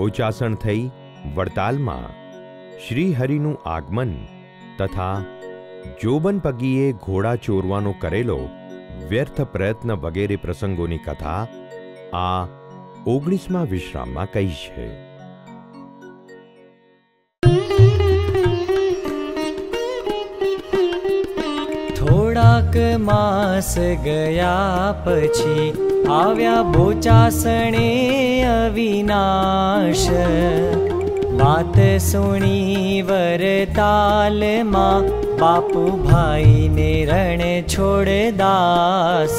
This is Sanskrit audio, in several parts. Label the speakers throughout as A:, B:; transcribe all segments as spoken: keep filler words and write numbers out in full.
A: बोचासण थई वड़तालमां श्रीहरिનું આગમન તથા જોબન પગીએ ઘોડા ચોરવાનો કરેલો વ્યર્થ પ્રયત્ન વગેરે પ્રસંગોની કથા આ ઓગણીસમા વિશ્રામમાં કહી છે.
B: થોડાક માસ ગયા પછી આવ્યા બોચાસણે અવિનાશ. बात सुनी वरताल मां बापू भाई ने रण छोड़ दास.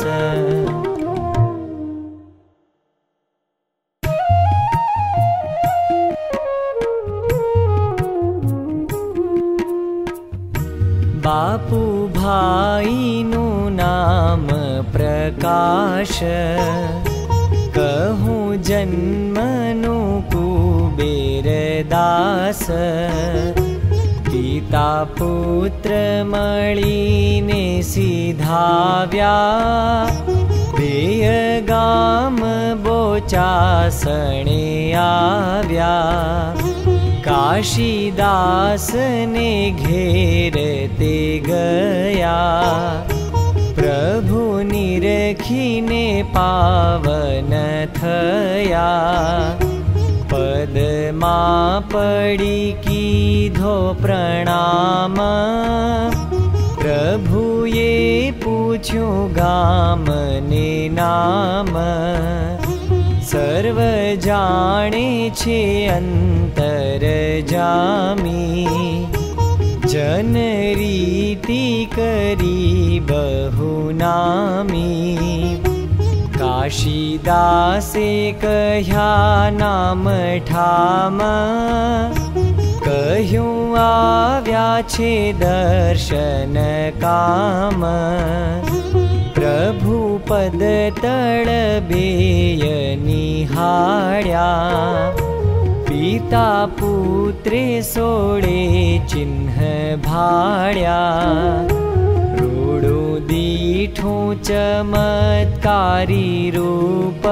B: बापू भाई नु नाम प्रकाश. कहूँ जन्मनु कुबेर दास. पिता पुत्र मळीने सीधाव्या बेय गाम बोचासणे आव्या. काशीदास ने घेर ते गया प्रभु निरखीने पावन थया. पदमा पड़ी कीधो प्रणाम प्रभुए पूछ्यो गाम ने नाम. सर्व जाने छे अंतर जामी जन रीति करी बहुनामी. काशीदासे कह्या नाम ठाम कह्यूं आव्या छे दर्शन काम. प्रभु पद तळ बेय निहाळ्या पिता पुत्रे सोडे चिन्ह भाळ्या. रूडू दीठू चमत्कारी रूप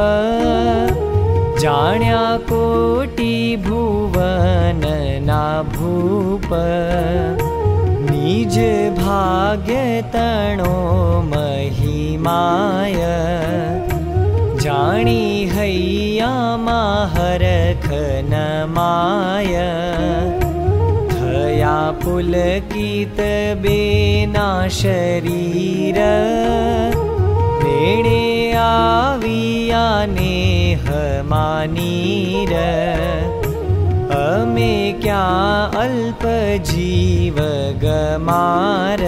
B: जाण्या कोटि भुवन ना भूप. निज भाग्य तणो महिमाय जाणी हैया हरख न माय. थया पुलकित बेना शरीर नेणे आविया नेह मानीर. अमे क्या अल्प जीव गमार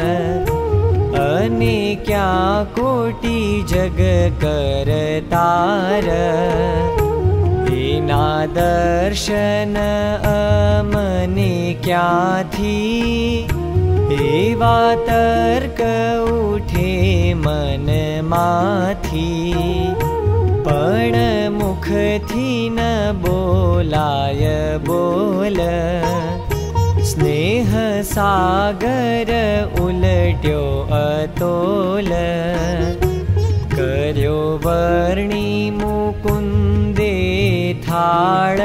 B: अने क्या कोटि जग करतार. एना दर्शन अमने क्याथी एवा तर्क उठे मन माथी. पण मुखथी न बोलाय बोल स्नेह सागर उलट्यो अतोल. कर्यो वर्णी मुकुंदे थाळ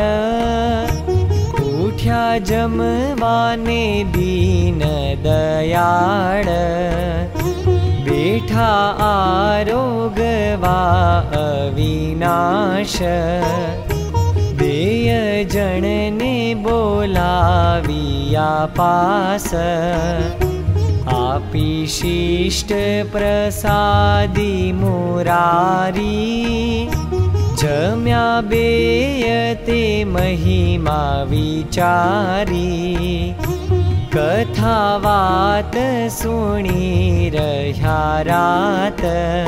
B: उठ्या जमवाने दीन दयाळ. बेठा आरोगवा अविनाश बेय जणने बोलाविया पास. आपी शिष्ट प्रसादी मुरारी जम्या बेयते महिमा विचारी. कथा वात सुणी रह्या रात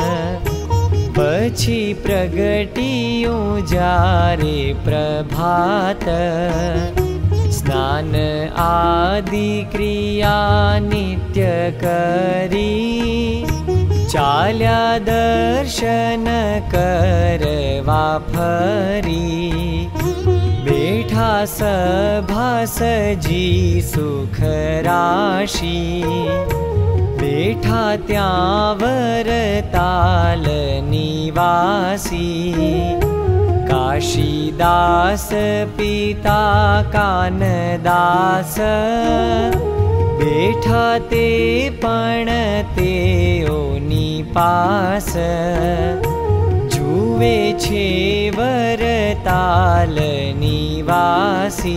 B: पछी प्रगटियो जारे प्रभात. स्नान आदि क्रिया नित्य करी चाल्या दर्शन करवा फरी. बेठा सभा सजी सुख राशि बेठा त्यां वरताल निवासी. काशीदास पिता कानदास बेठा ते पण तेओनी पास जुवे छे वरताल निवासी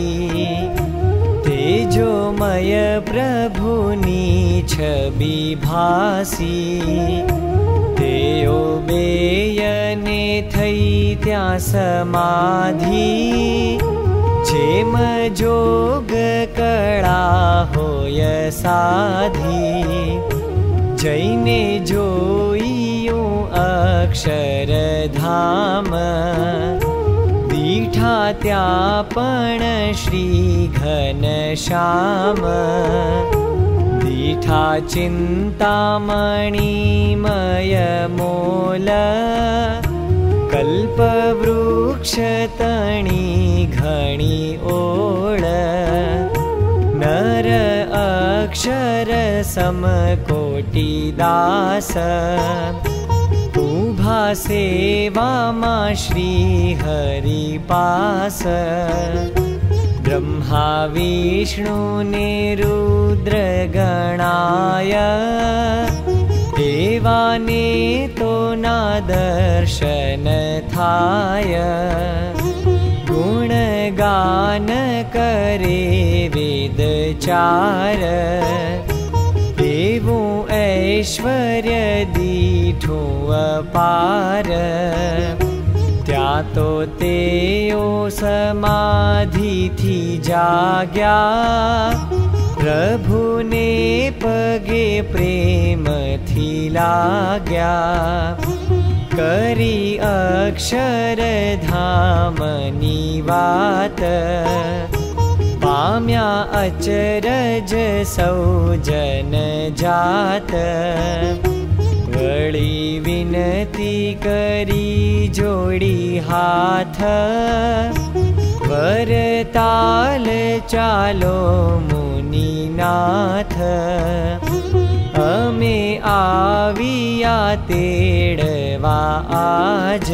B: तेजोमय प्रभुनी छवि भासी तेओ बेयने थई त्या समाधि जेम जोग कळा होय साधी जैने जोईयो अक्षरधाम दीठा त्या पण श्री घनश्याम दीठा चिंतामणिमय मोल कल्पवृक्ष तणी घणी ओळ नर अक्षर समकोटिदास उभा सेवामा श्री हरि पास ब्रह्मा विष्णु ने रुद्र गणाय देवाने तो ना दर्शन थाय गुणगान करे वेद चार एवं ऐश्वर्य दीठो अपार त्या तो तेओ समाधि थी जाग्या प्रभु ने पगे प्रेम थी लाग्या करी अक्षर धामनी वात पाम्या अचरज सौ जन जात वळी विनती करी जोड़ी हाथ वरताल चालो मुनिनाथ अमे आविया तेड़वा आज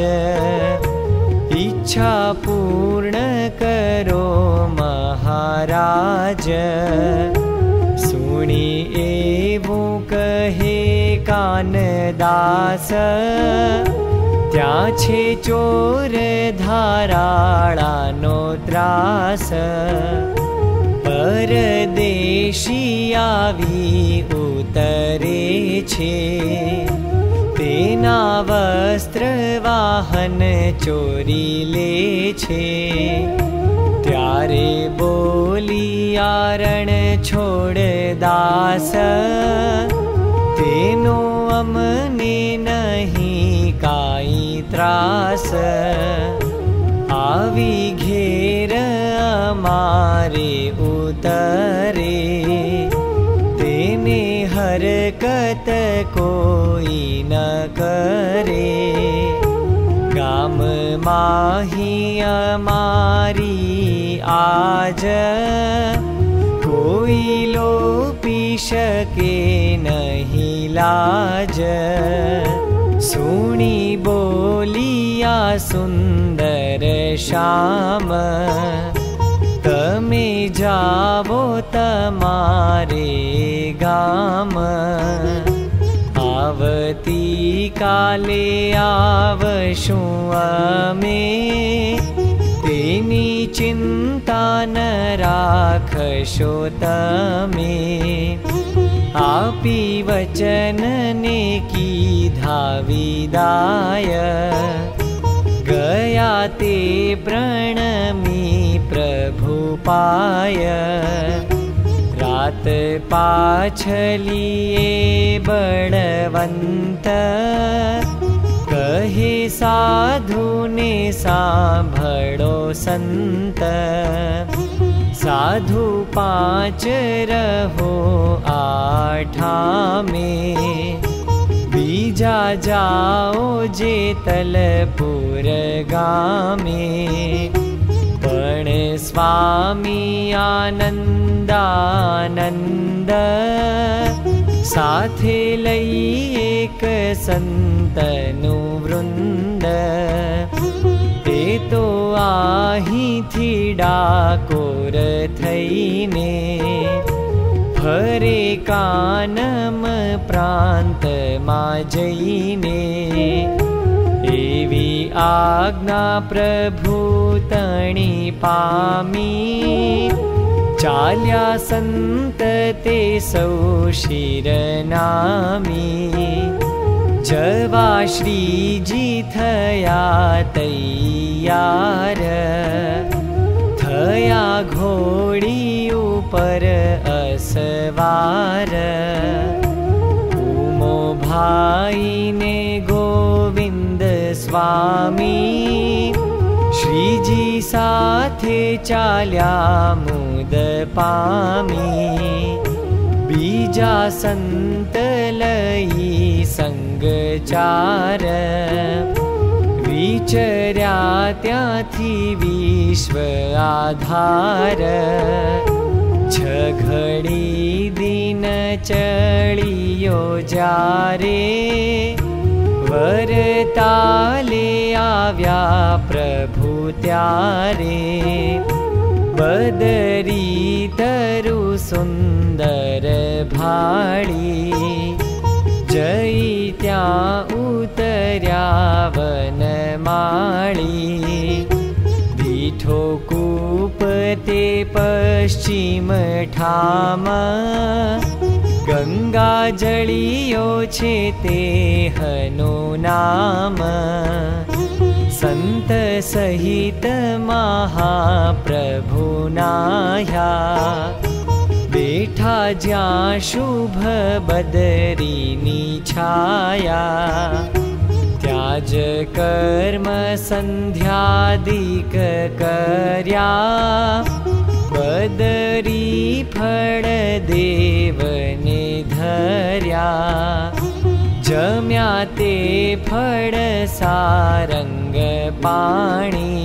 B: इच्छा पूर्ण करो महाराज सुनी एवं कहे कानदास त्या छे चोर धाराळानो त्रास परदेशी आवी उतरे छे तेना वस्त्र वाहन चोरी ले छे त्यारे बोलिया रण छोड़ दास तेनो अमने नहीं काई त्रास आवी घेर अमारे उतरे तेने हरकत कोई न करे गाम माही अमारी आज कोई लोपी शके नहीं लाज सुनी बोलिया सुंदर श्याम तमे जावो तमारे गाम आवती काले आवशु अमे तेनी चिंता न राखशो तमे आपी वचन ने कीधा विदाय गया ते प्रणमी प्रभु पाय रात पाछलिए बड़वंत कहे साधु ने सांभळो संत साधु पांच रहो आठा में बीजा जाओ जे तलपुर गामे पण स्वामी आनंदानंद साथे लई एक संतनु वृंद ते तो आहीथी डाकोर थईने फरे कानम प्रांत मां जईने एवी आज्ञा प्रभु तणी पामी चाल्या संत ते सौ शिरनामी जवा श्रीजी थया तैयार थया घोड़ी ऊपर असवार उमो भाई ने गोविंद स्वामी श्रीजी साथे चाल्या मुद पामी बीजा संत लई संगचार विचर्या त्याथी विश्व आधार छघड़ी दिन चलियो जारे वरताले आव्या प्रभु त्यारे बदरी तरु सुंदर भाड़ी जई त्या उतर्या वनमाळी दीठो कूप ते पश्चिम ठाम गंगा जलियो छे ते हनो नाम संत सहित महाप्रभु नाह्या बेठा ज्या शुभ बदरीनी छाया त्याज कर्म संध्यादिक कर्या बदरी फळ देवने धर्या जम्या ते फळ सारंग पाणी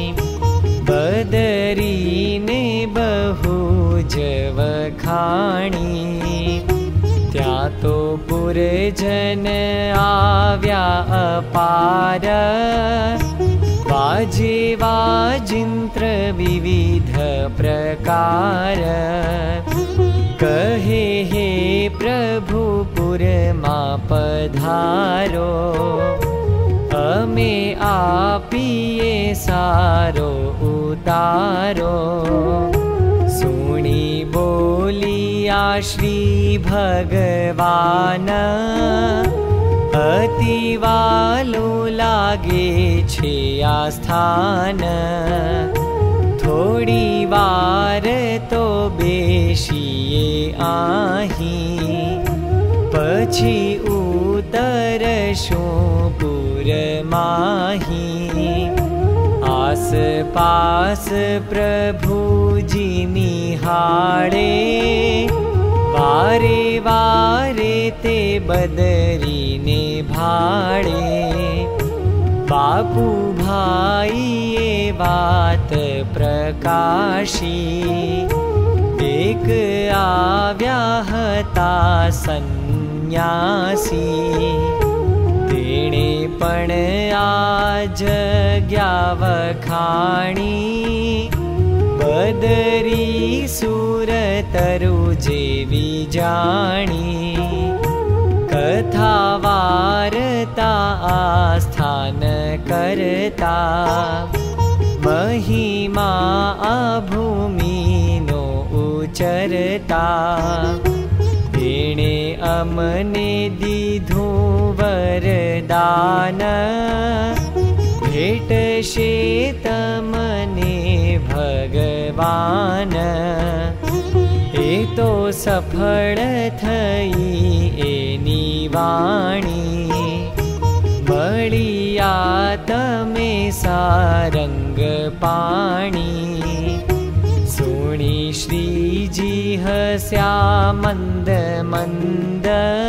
B: बदरीने बहु जव खाणी त्या तो पुरजन आव्या अपार वाजे वाजिंत्र विविध प्रकार कहे हे प्रभु पुर मा पधारो अमे आपीए सारो उतारो सुनी बोलिया श्री भगवान अति वालो लागे छे आस्थान थोड़ी वार तो बेशिए आही पछी उतरशो पुर माही आस पास प्रभु जी निहाळे वारे वारे ते बदरी ने भाड़े बापू भाई ये बात प्रकाशी एक आव्या हता सन्यासी तेणे पण आज ज्ञावखाणी बदरी सुरतरु जेवी जाणी कथा वार्ता आस्थान करता महिमा आ भूमिनो उचरता तेणे अमने दीधु वरदान भेटशे तमने भगवान ए तो सफल थई एनी वाणी बलिया तमे सारंग पाणी सुणी श्रीजी हस्या मंद मंद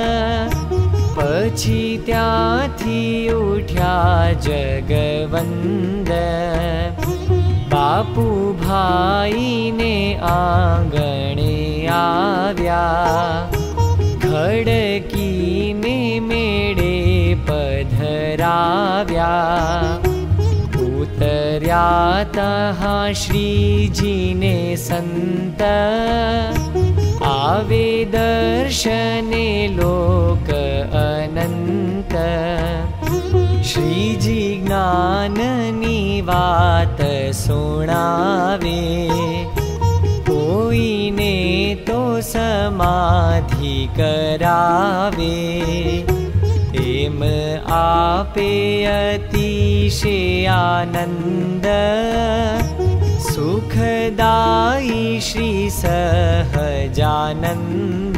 B: पछी त्याथी उठ्या जगवंद बापू भाई ने आंगणे आव्या खड़की ने मेड़े पधराव्या पूत उतर्यातः श्रीजीने संत आवे दर्शने लोक अनंत श्रीजी ज्ञाननी वात सुनावे कोईने तो समाधि करावे एम आपे अतिशय आनंद सुखदायी श्री सहजानंद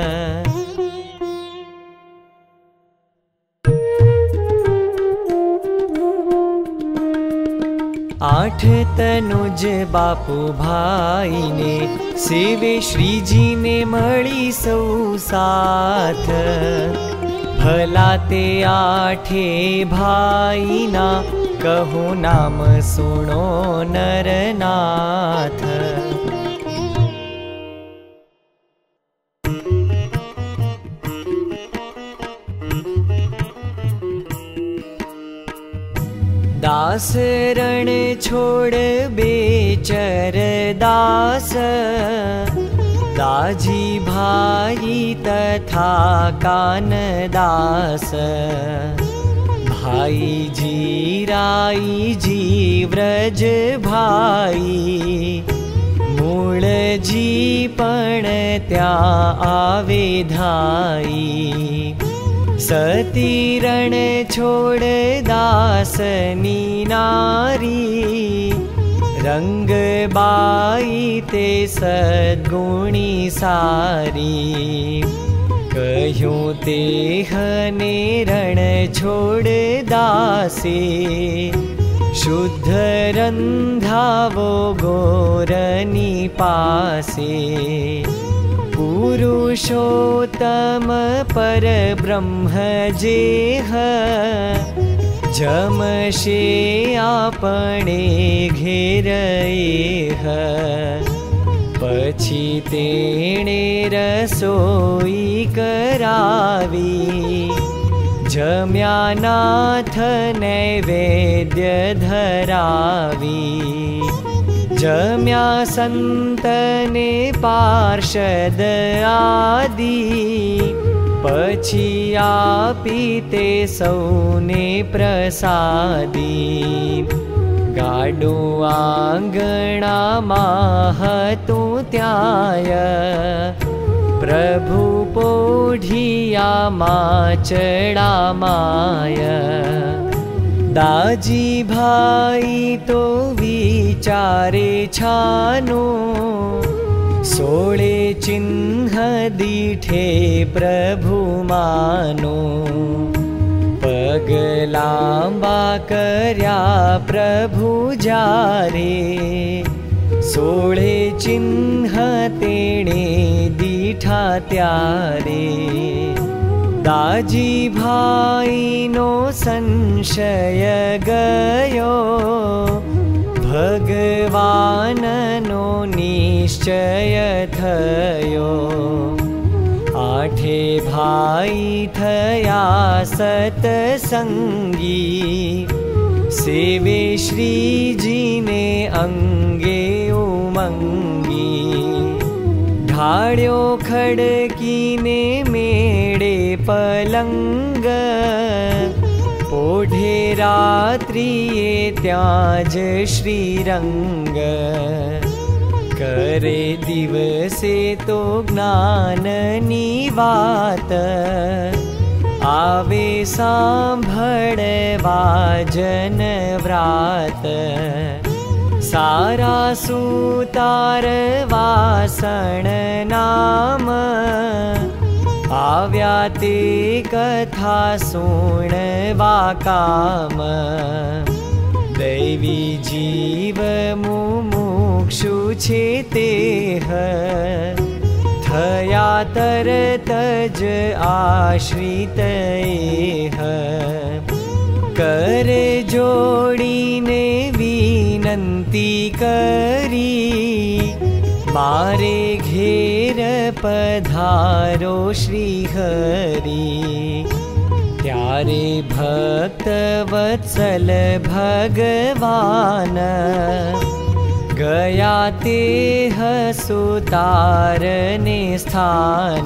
B: आठ तनुज बापू भाई ने सेवे श्रीजी ने मળી सौ साथ भला ते आठे भाई ना कहूँ नाम सुनो नरनाथ दास रण छोड़ बेचर दास दाजी भाई तथा कान दास भाई जी राई जी व्रज भाई मूल जी पण त्या आवे धाई सती रण छोड़ दासनी नारी रंग बाई ते सद्गुणी सारी कह्यूं ते हने रण छोड़ दासे शुद्ध रंधावो गोरनी पासे पुरुषोत्तम पर ब्रह्म जेह जमशे आपणे घेरएह पछी तेणे रसोई करावी जम्यानाथ नैवेद्य धरावी जम्या संतने पार्षद आदि पछी आपी ते सौने प्रसादी गाडो आंगणा महतु त्याय प्रभु पोढिया माचड़ा माय दाजी भाई तो विचारे छानो सोळे चिन्ह दीठे प्रभु मानो पग लांबा कर्या प्रभु जारे सोळे चिन्ह तेणे दीठा त्यारे दाजी भाई नो संशय गयो भगवान नो निश्चय थयो आठे भाई थया सतसंगी सेवे श्रीजी ने अंगे उमंगी ढाळ्यो खड़की ने मेड़े पलंग पोढे रात्रिये त्याज श्रीरंग करे दिवसे तो ज्ञाननी वात आवे सांभळवा जन व्रात सारा सुतार वासण नाम आव्या ते कथा सुणवा काम दैवी जीव मुमुक्षु छे तेह थया तरत ज आश्रित एह कर जोड़ीने विनंती करी मारे घेर पधारो श्री हरि त्या ત્યારે ભક્ત વત્સલ ભગવાન ગયા તે હસુતારને સ્થાન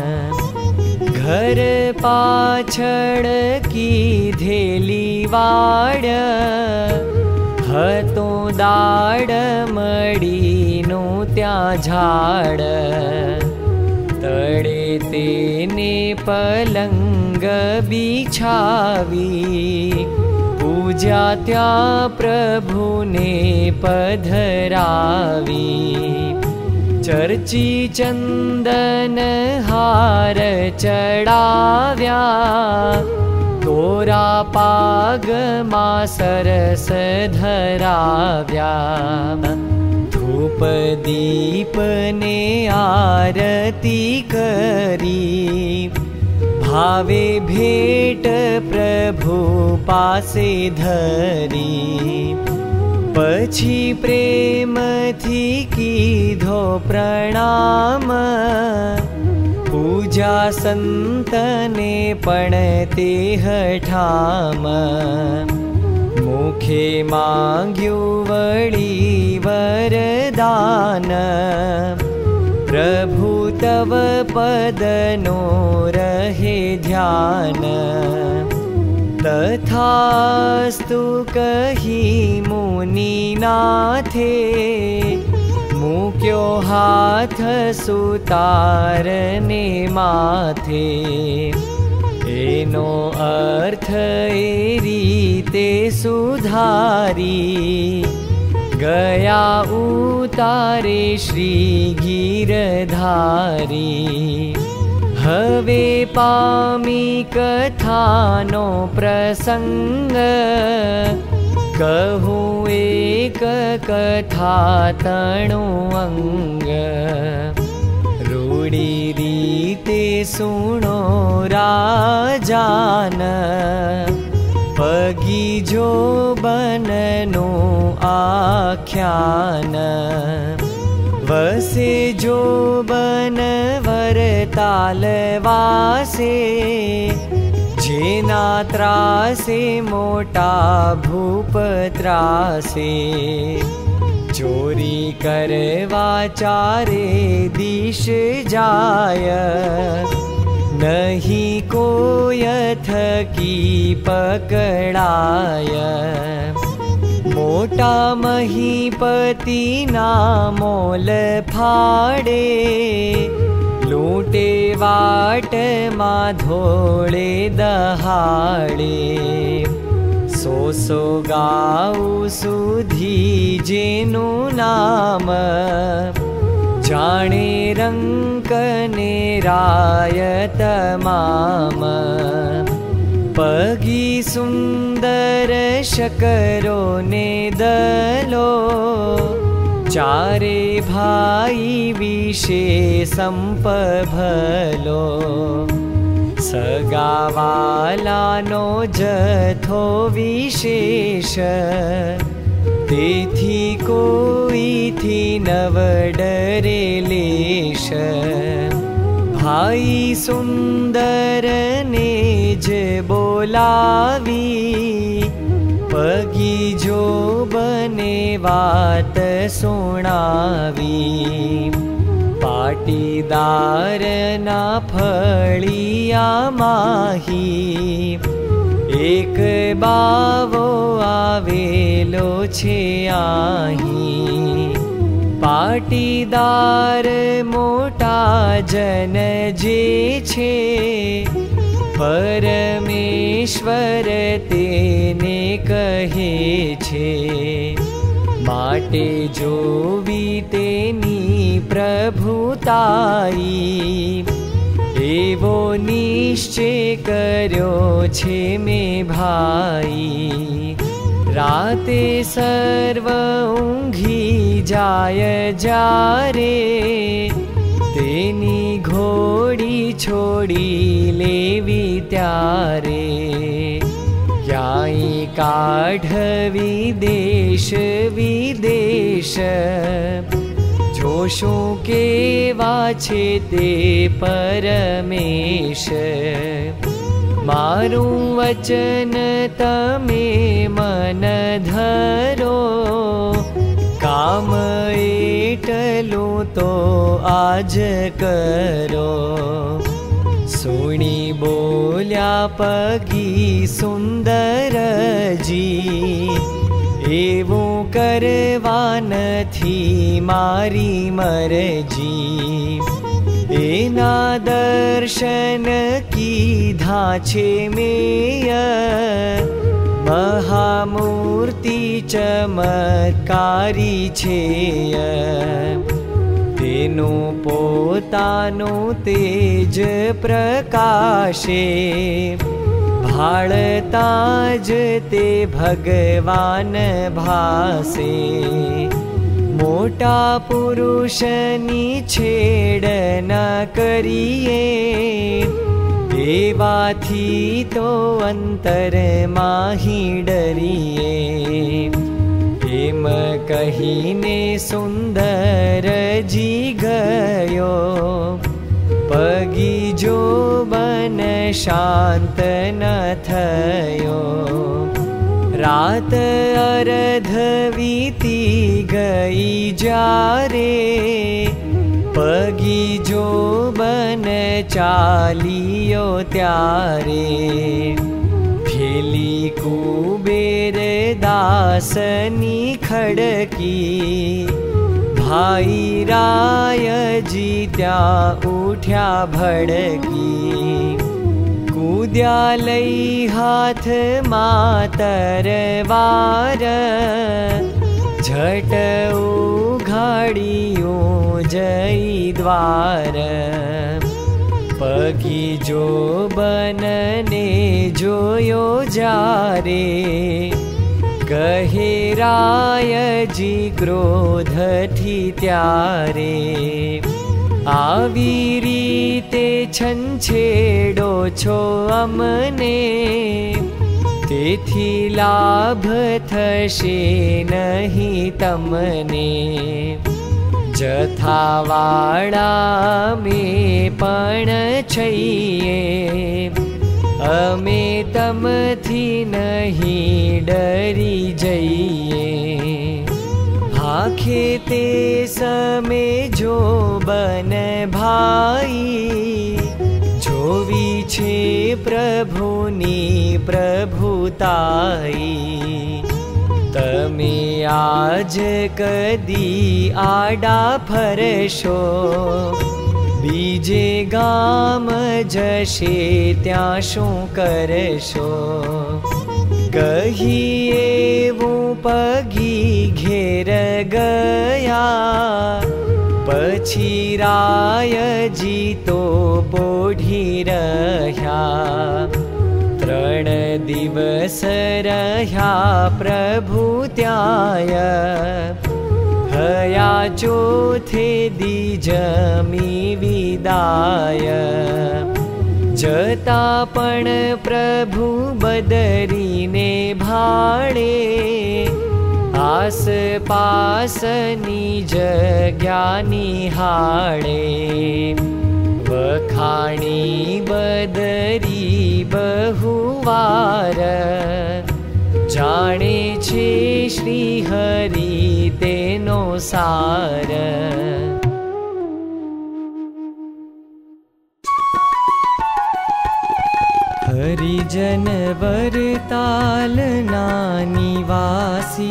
B: ઘર પાછળ કીધેલી વાડ હતો દાડ મળીનું ત્યાં ઝાડ તળે તેને પલંગ બિછાવી પૂજા ત્યાં પ્રભુને પધરાવી ચર્ચી ચંદન હાર ચડાવ્યા તોરા પાગમાં સરસ ધરાવ્યા ધૂપ દીપને આરતી કરી ભાવે ભેટ પ્રભુ પાસે ધરી પછી પ્રેમથી કીધો પ્રણામ પૂજા સંતને પણ તે હઠામ મુખે માંગ્યું વળી વરદાન પ્રભુ તવ પદનો રહે ધ્યાન તથાસ્તુ કહી મુનિનાથે મૂક્યો હાથ સુતારને માથે એનો અર્થ એ રીતે સુધારી ગયા ઉતારે શ્રી ગીરધારી હવે પામી કથાનો પ્રસંગ કહું એક કથા તણું અંગ રૂડી રીતે સુણો રાજાન પગી જો બનનું આખ્યાન વસે જો બન વરતાલ વાસે જેના ત્રાસે મોટા ભૂપ ત્રાસે ચોરી કરવા ચારે દિશ જાય નહીં કોઈ થકી પકડાય મોટા મહીપતિના મોલ ફાડે લૂંટે વાટમાં ધોળે દહાડે સો સો ગાઉ સુધી જેનું નામ જાણે રંકને રાય તમામ પગી સુંદર શકરો ને દલો ચારે ભાઈ વિશે સંપ ભલો સગાવાલાનો જથો વિશેષ તેથી કોઈથી નવ ડરે લેશ ભાઈ સુંદરને જ બોલાવી પગી જો બને વાત સુણાવી પાટીદારના ફળિયા માહી એક બાવો આવેલો છે આહી પાટીદાર મોટા જન જે છે પરમેશ્વર તેને કહે છે માટે જોવી તેની પ્રભુતાઈ એવો નિશ્ચય કર્યો છે મેં ભાઈ રાતે સર્વ ઊંઘી જાય જ્યારે તેની ઘોડી છોડી લેવી ત્યારે ક્યાંય કાઢવી દેશ વિદેશ જોશું કેવા છે તે પરમેશ मारू वचन तमे मन धरो, काम एटलू तो आज करो। सुनी बोल्या पगी सुंदर जी, एवं करवा नथी मारी मरजी। एना दर्शन कीधा छे मेय, महामूर्ति चमत्कारी छेय। तेनो पोतानो तेज प्रकाशे, भाळताज ते भगवान भासे। मोटा पुरुषनी छेड़ न करिए, एवाथी तो अंतर माही डरिए। एम कहीने सुंदर जी गयो, पगी जो बन शांत न थयो। रात अर्ध वीती गई जारे, पगी जो बन चालियो त्यारे। भेली कुबेर दासनी खड़की, भाई राय जी त्या उठ्या भड़की। कूद्या लई हाथ मातर वार, झट उघाड़ियो जई द्वार। पगी जो बनने जोयो जारे, कहे राय जी क्रोध थी त्यारे। आवी रीते छंछेड़ो छो अमने, तेथी लाभ थशे नहीं तमने। जथावाड़ा में पण छईए, अमे तमथी नहीं डरी जईए। आखे ते समे जो बन भाई, जोवी छे प्रभुनी प्रभुताई। तमे आज कदी आडा फरशो, बीजे गाम जशे त्या शुं करशो। कहिए वो पगी घेर गया, पछी राय जी तो पोढ़ी रह्या। त्रण दिवस रह्या प्रभु त्याय, हया चौथे दी जमी विदाय। जता पण प्रभु बदरीने भाड़े, आस पासनी जग्या निहाळे। वखाणी बदरी बहुवार, जाने छे श्री हरि तेनो सार। हरिजन वरतालना निवासी,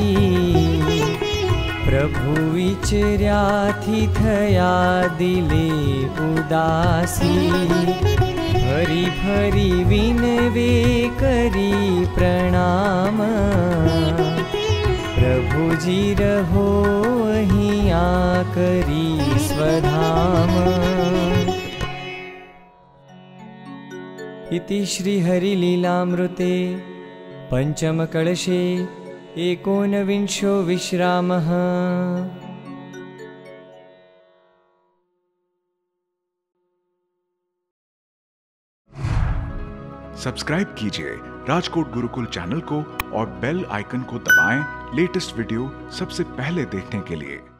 B: प्रभु विचर्याथी थया दिले उदासी। फरी फरी विनवे करी प्रणाम, प्रभुजी रहो अहिया करी स्वधाम। इति श्री हरिलीलामृते पंचम कलशे एकोनविंशो विश्रामः।
C: सब्सक्राइब कीजिए राजकोट गुरुकुल चैनल को और बेल आइकन को दबाएं लेटेस्ट वीडियो सबसे पहले देखने के लिए।